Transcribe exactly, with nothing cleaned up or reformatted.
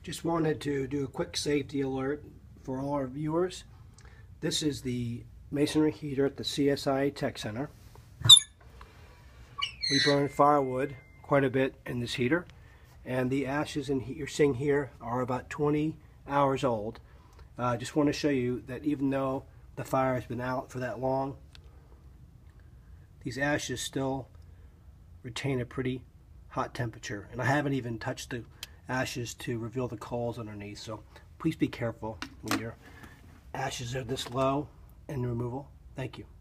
Just wanted to do a quick safety alert for all our viewers. This is the masonry heater at the C S I A Tech Center. We burn firewood quite a bit in this heater, and the ashes in you're seeing here are about twenty hours old. I uh, just want to show you that even though the fire has been out for that long, these ashes still retain a pretty hot temperature, and I haven't even touched the ashes to reveal the coals underneath, so please be careful when your ashes are this low in removal. Thank you.